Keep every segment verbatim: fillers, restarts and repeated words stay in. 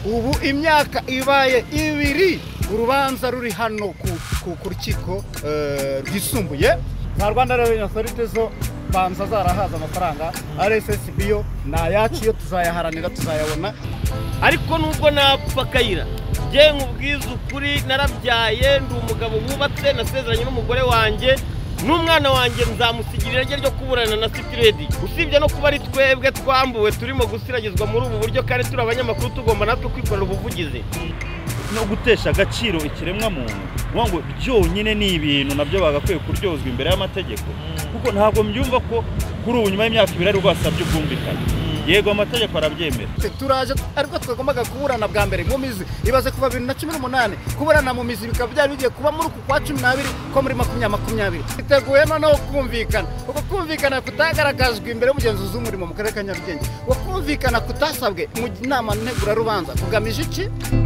ubu imyaka ibaye ibiri urubanza ruri hano ku rukiko rwisumbuye za Rwanda Revenue Authority zo banza zarahaza amafaranga R S S B yo nayacu yo tuzayaharanira tuzayabona. Ariko nubwo napfa kayira je nkubwiza ukuri narabyaye ndi umugabo wubatse nasezeranye n'umugore wanje n'umwana wanje nzamusigirira rye ryo kuburana na City Ready. Usibye no kuba ari twebwe twambuwe turimo gusiragizwa muri ubu buryo kandi turi abanyamakuru tugomba natwe kwikorera ubuvugizi no gutesha agaciro ikiremwa muntu ngo byonyine ni ibintu nabyo bagakwiye kuryozwa imbere y'amategeko kuko ntabwo mbyumva ko kuri ubu nyuma y'imyaka ibiri ari rwasabye ubwumvikane. Yego amategeko arabyemera. Turaje ariko twagombaga kuburana bwa mbere mu mizi ibaze kuva bibiri na cumi n'umunani kuburana mu mizi bikaba byari bigiye kuba muri ku kwa cumi n'abiri ko muri makumyabiri makumyabiri iteguye noneho kumvikana uko kumvikana kutagaragajwe imbere y'umugenzuzi w'umurimo mu karere ka Nyarugenge uko kumvikana kutasabwe mu nama ntegura rubanza kugamije iki?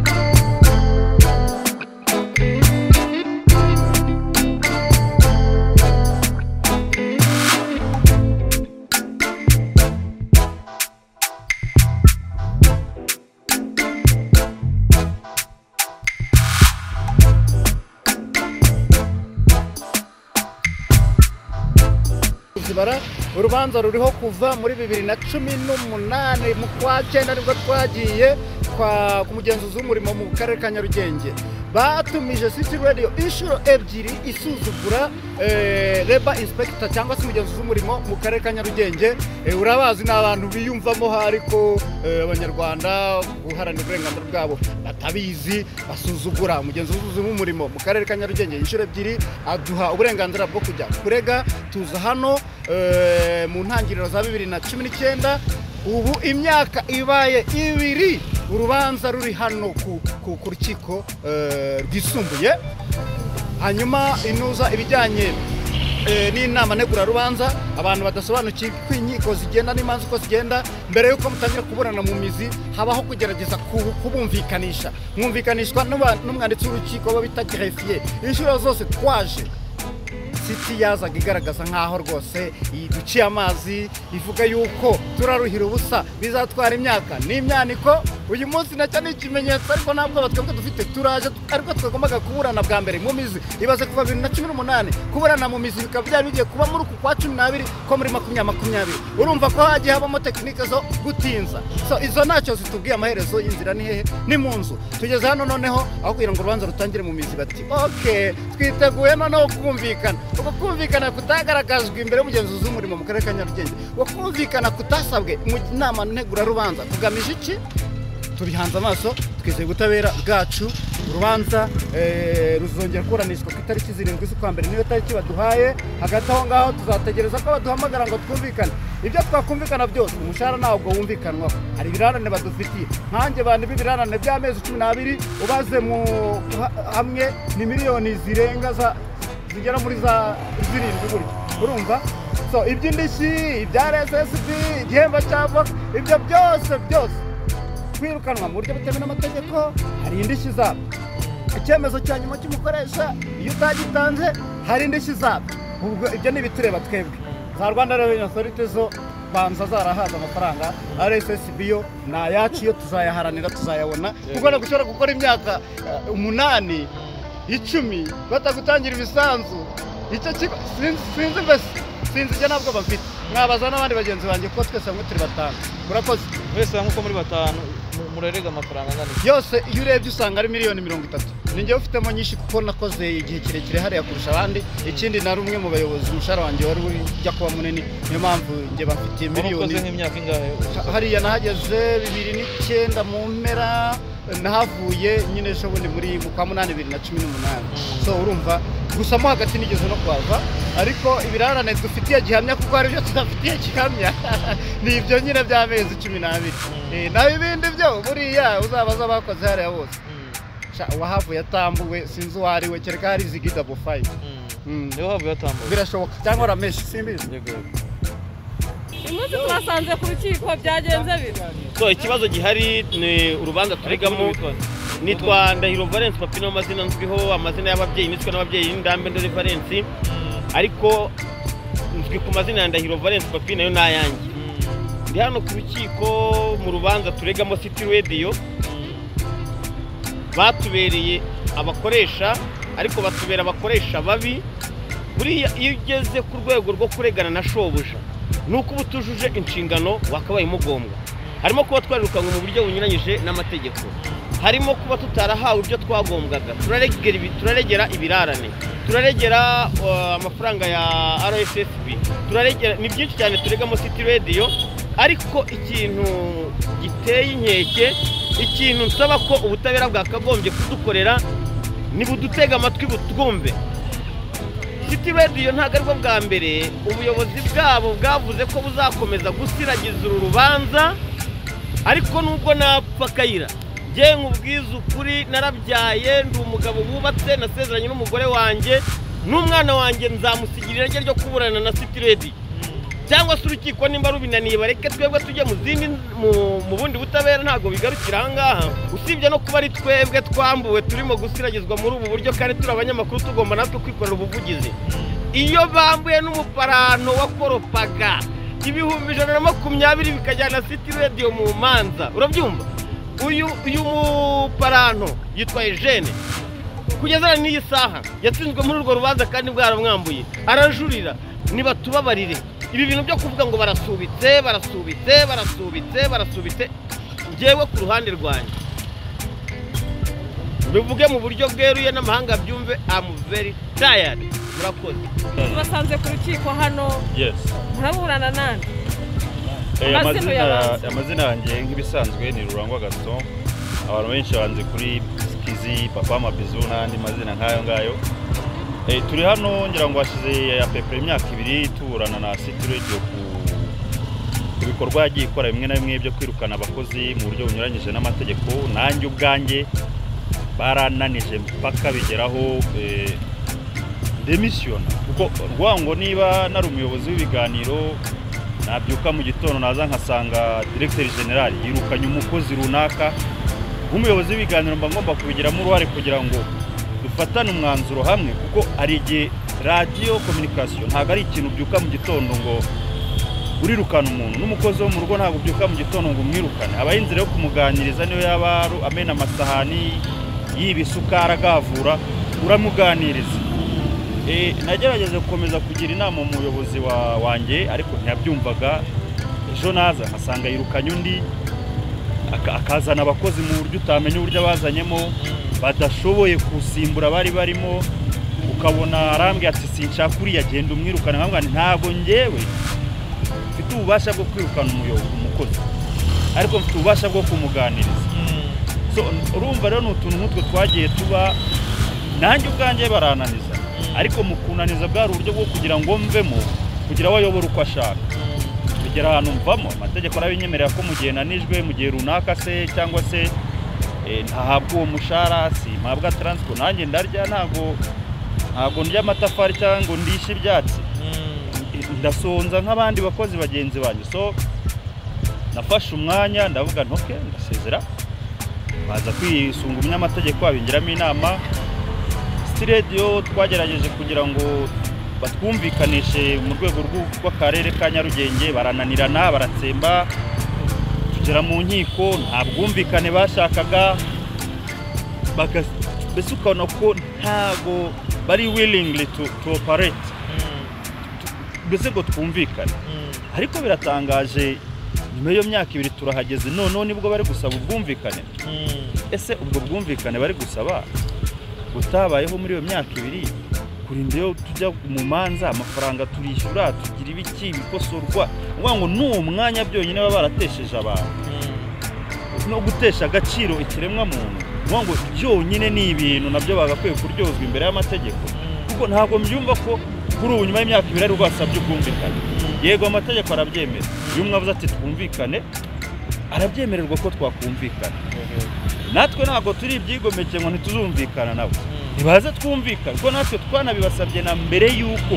Urubanza ruriho kuva muri bibiri na cumi n'umunani mu kwa cyenda nibwo twagiye kwa kumugenzuzi w'umurimo mu karere ka Nyarugenge batumije City Radio inshuro ebyiri isuzugura Labor Inspector cyangwa se umugenzuzi w'umurimo mu karere ka Nyarugenge. Urabazi n'abantu biyumvamo hariko abanyarwanda guharanira uburenganzira bwabo batabizi basuzugura umugenzuzi w'umurimo mu karere ka Nyarugenge inshuro ebyiri aduha uburenganzira bwo kujya kurega tuza hano mu ntangiriro za bibiri na cumi n'icyenda ubu imyaka ibaye ibiri urubanza ruri hano ku rukiko rwisumbuye. Hanyuma inuza ibijyanye n'inama ntegura rubanza abantu badasobanukiwe ko inkiko zigenda n'imanza uko zigenda mbere yuko mutangira kuburana mu mizi habaho kugerageza kubumvikanisha mwumvikanishwa n'umwanditsi w'urukiko abo bita greffier. Inshuro zose twaje City yazaga igaragaza nkaho rwose iduciye amazi ivuga yuko turaruhira ubusa bizatwara imyaka n'imyaniko. Uyu munsi nacyo ni ikimenyetso ariko ntabwo batwebwe dufite turaje ariko twagombaga kuburana bwa mbere mu mizi ibaze kuva bibiri na cumi n'umunani kuburana mu mizi bikaba byari bigiye kuba muri ku kwa cumi n'abiri ko muri makumyabiri makumyabiri. Urumva ko hagiye habamo tekinike zo gutinza so izo ntacyo zitubwiye amaherezo y'inzira ni hehe ni mu nzu tugeze hano noneho aho kugira ngo urubanza rutangire mu mizi bati okay twiteguye noneho kumvikana uko kumvikana kutagaragajwe imbere y'umugenzuzi w'umurimo mu karere ka Nyarugenge uko kumvikana kutasabwe mu nama ntegura rubanza kugamije iki? Turihanze amaso twizeye ubutabera bwacu. Urubanza ruzongera kuburanishwa ku itariki zirindwi z'ukwa mbere niyo tariki baduhaye. Hagati aho ngaho tuzategereza ko baduhamagara ngo twumvikane ibyo twakumvikana byose. Umushahara ntabwo wumvikanwaho hari ibirarane badufitiye nkanjye bandi b'ibirarane by'amezi cumi n'abiri ubaze mu hamwe ni miliyoni zirenga za zigera muri za zirindwi buryo urumva. So iby'indishyi ibya R S S B igihembo cy'avoka ibyo byose byose kwirukanwa mu buryo butemewe n'amategeko hari indishyi zabo. Icyemezo cya nyuma cy'umukoresha iyo utagitanze hari indishyi zabo. Ubwo ibyo ni bitureba twebwe za Rwanda Revenue Authority zo banza zarahaza amafaranga R S S B yo nayacu yo tuzayaharanira tuzayabona kuko no gushora gukora imyaka umunani icumi batagutangira ibisanzu icyo kigo sinzi mbese sinzi je nabwo bafite mwabaza n'abandi bagenzi banjye ko twese hamwe turi batanu. Murakoze wese hamwe ko muri batanu murerega amafaranga ngana yose iyo urebye usanga ari miliyoni mirongo itatu. Ninjye ufitemo nyinshi kuko nakoze igihe kirekire hariya kurusha abandi. Ikindi nari umwe mu bayobozi umushahara wanjye wari ujya kuba munini niyo mpamvu njye bafitiye miliyoni. Nk'imyaka ingahe hariya nahageze bibiri n'icyenda mu mpera nahavuye nyine ejo bundi muri mu kwa munani bibiri na cumi n'umunani. So urumva gusa mo hagati nigeze no kwava ariko ibirarane dufitiye gihamya kuko hari ibyo tudafitiye gihamya ni ibyo nyine by'amezi cumi n'abiri. Na ibindi byo buriya uzabaza bakoze hariya bose wahavuye atambuwe sinzi uwo ari we kereka hari Zigida Bofai niho havuye atambuwe birashoboka cyangwa rameshi simbizi. Umunsi twasanze ku rukiko byagenze bite? So ikibazo gihari ni urubanza turegamo nitwa Ndahiro Valence Papino amazina nzwiho amazina y'ababyeyi nitwe n'ababyeyi n'Indambe Ndori Valence ariko nzwi ku mazina ya Ndahiro Valence Papino yo nayanjye. Ndi hano ku rukiko mu rubanza turegamo City Radio batubereye abakoresha ariko batubera abakoresha babi. Buriya iyo ugeze ku rwego rwo kuregana na shobuja nuko ubutujuje inshingano wakabaye mugombwa. Harimo kuba twarirukanwe mu buryo bunyuranyije n'amategeko, harimo kuba tutarahawe ibyo twagombwaga, turaregera ibi turaregera ibirarane, turaregera uh, amafaranga ya R S S B, turaregera ni byinshi cyane turegamo City Radio. Ariko ikintu giteye inkeke, ikintu nsaba ko ubutabera bwakagombye kudukorera ni budutega amatwi butwumve. City Radio ntago aribwo bwa mbere ubuyobozi bwabo bwavuze ko buzakomeza gusiragiza uru rubanza, ariko nubwo napfa Kayira je nkubwiza ukuri narabyaye ndi umugabo wubatse nasezeranye n'umugore wanjye n'umwana wanjye nzamusigirira rye ryo kuburana na City Radio. Cyangwa se urukiko nimba rubinaniye bareke twebwe tujye mu zindi mu bundi butabera, ntago bigarukira ahangaha. Usibye no kuba ari twebwe twambuwe turimo gusiragizwa muri ubu buryo kandi turi abanyamakuru tugomba natwe kwikorera ubuvugizi. Iyo bambuye n'umuparano wakoropaga ibihumbi ijana na makumyabiri bikajyana City Radio mu manza, urabyumva? Uyu uyu muparano yitwa Eugene kugeza n'iyi saha yatsinzwe muri urwo rubanza kandi bwaramwambuye, arajurira. Niba tubabarire ibi bintu byo kuvuga ngo barasubitse barasubitse barasubitse barasubitse, ngewe ku ruhande rwanjye bivuge mu buryo bweruye n'amahanga byumve, I'm very tired. Murakoze. Tubasanze ku rukiko hano. Yes. Muraburana nande? Eh, amazina amazina yanjye nk'ibisanzwe ni Rurangwa Gaston. Abantu benshi banze kuri Skizi, Papa Mabizu n'andi mazina nkayo ngayo. Eh, turi hano ngira ngo hashize ya pepe imyaka ibiri tuburana na City Radio ku ibikorwa yagiye ikora bimwe na bimwe byo kwirukana abakozi mu buryo bunyuranyije n'amategeko. Nanjye ubwanjye barananije mpaka bigeraho eh, demission, kuko rwango niba nari umuyobozi w'ibiganiro nabyuka mu gitondo naza nkasanga directeur general yirukanye umukozi runaka, umuyobozi w'ibiganiro mba ngomba kubigiramo uruhare kugira ngo dufatane umwanzuro hamwe, kuko ari igihe radio communication ntago ari ikintu byuka mu gitondo ngo urirukana umuntu, n'umukozi wo mu rugo ntago byuka mu gitondo ngo umwirukane. Abayinzira yo kumuganiriza niyo yaba amena amasahani y'ibisukara gavura uramuganiriza. Eh, nagerageze gukomeza kugira inama umuyobozi wa wanjye ariko ntiyabyumvaga. Ejo naza asanga yirukanye undi akazana abakozi mu buryo utamenya uburyo abazanyemo badashoboye kusimbura bari barimo, ukabona arambye ati sinshaka uri yagenda umwirukana. Nkambwa ntago ngewe mfite ububasha bwo kwirukana umuyobozi umukozi, ariko mfite ububasha bwo kumuganiriza. So urumva rero n'utuntu nk'utwo twagiye tuba, nanjye ubwanjye barananiza, ariko mu kunaniza bwari uburyo bwo kugira ngo mvemo, kugira wayobora uko ashaka, kugera ahantu mvamo. Amategeko arabinyemerera ko mu gihe nanijwe mu gihe runaka se cyangwa se eh, ntahabwa uwo mushahara, si mpabwa transport, nanjye ndarya ntago ntago ndya amatafari cyangwa ndisha ibyatsi, ndasonza nk'abandi bakozi bagenzi banjye. So nafashe umwanya ndavuga nti okay, ndasezera, baza kwisunga umunyamategeko abingiramo inama. City Radio twagerageje kugira ngo batwumvikanishe mu rwego rw'akarere ka Nyarugenge, barananirana baratsemba, tugera mu nkiko nta bwumvikane bashakaga, mbese ukabona ko ntago bari willingly to, to operate mbese ngo twumvikane. Ariko biratangaje, nyuma y'iyo myaka ibiri turahageze none nibwo bari gusaba ubwumvikane. Ese ubwo bwumvikane bari gusaba butabayeho muri iyo myaka ibiri, kurinda yo tujya mu manza amafaranga turishyura tugira ibiki bikosorwa, ngo ngo n'uwo mwanya byonyine baba baratesheje abantu no gutesha agaciro ikiremwa muntu, ngo byonyine ni ibintu nabyo bagakwiye kuryozwa imbere y'amategeko. Kuko ntabwo mbyumva ko kuri ubu nyuma y'imyaka ibiri ari rwasabye ubwumvikane. Yego amategeko arabyemera, iyo umwe avuze ati twumvikane arabyemererwa ko twakumvikana. Natwe ntabwo turi ibyigomeke ngo ntituzumvikana nabo, ntibaze twumvikana, kuko natwe twanabibasabye na mbere y'uko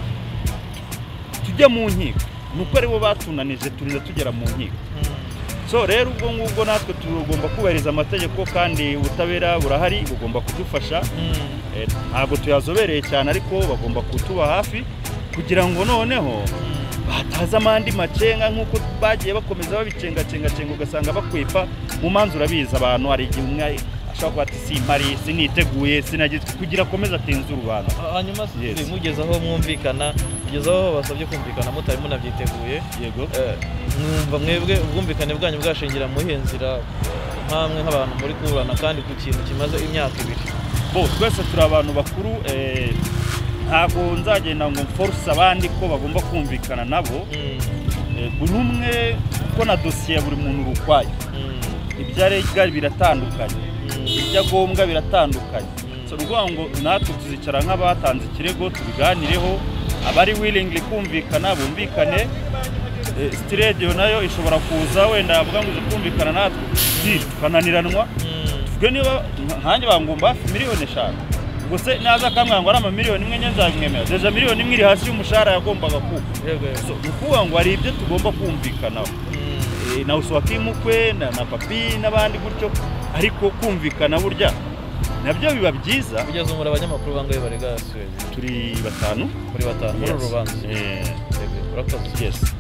tujya mu nkiko, nuko aribo batunanije turinda tugera mu nkiko. So rero ubwo ngubwo natwe tugomba kubahiriza amategeko, kandi ubutabera burahari bugomba kudufasha. Ntabwo tuyazobereye cyane ariko bagomba kutuba hafi kugira ngo noneho bataza amandi macenga nk'uko bagiye bakomeza babicenga cenga cenga ugasanga bakwipa mu manzu. Urabiza abantu hari igihe umwe ashobora kuba ati simpari siniteguye sinagize kugira akomeze atinze urubanza. hanyuma Yes. mugeze aho mwumvikana kugeza aho basabye kumvikana mutari munabyiteguye Yego. Eh, mwumva mwebwe ubwumvikane bwanyu bwashingira mu iyihe nzira nk'amwe nk'abantu muri kuburana kandi ku kintu kimaze imyaka ibiri? bo twese turi abantu bakuru eh, ntabwo nzagenda ngo mforce abandi ko bagomba kumvikana nabo. Mm, Eh, buri umwe kuko na dosiye ya buri muntu urukwaye. mm, Ibyo arega biratandukanye, mm, ibyo agombwa biratandukanye. Mm. So ruvuga ngo natwe tuzicara nk'abatanze ikirego tubiganireho, abari willingly kumvikana bumvikane. Eh, City Radio nayo ishobora kuza wenda yavuga ngo kumvikana natwe si tukananiranwa. mm. Tuvuge niba nkanjye bangomba hafi miliyoni eshanu, ubwo se naza akamwanga ngo ari amamiliyoni imwe nye nzabimwemera, deja miliyoni imwe iri hasi y'umushahara yagombaga kuba. Yego, yego. So ni ukuvuga ngo hari ibyo tugomba kumvikanaho. Mm. Eh, na Uswakimukwe na na papi n'abandi gutyo, ariko kumvikana burya nabyo biba byiza. kugeza umura abanyamakuru bangaye barega Suwedi Turi batanu muri batanu muri uru Yes. rubanza. Eh, Yego, urakoze. yes.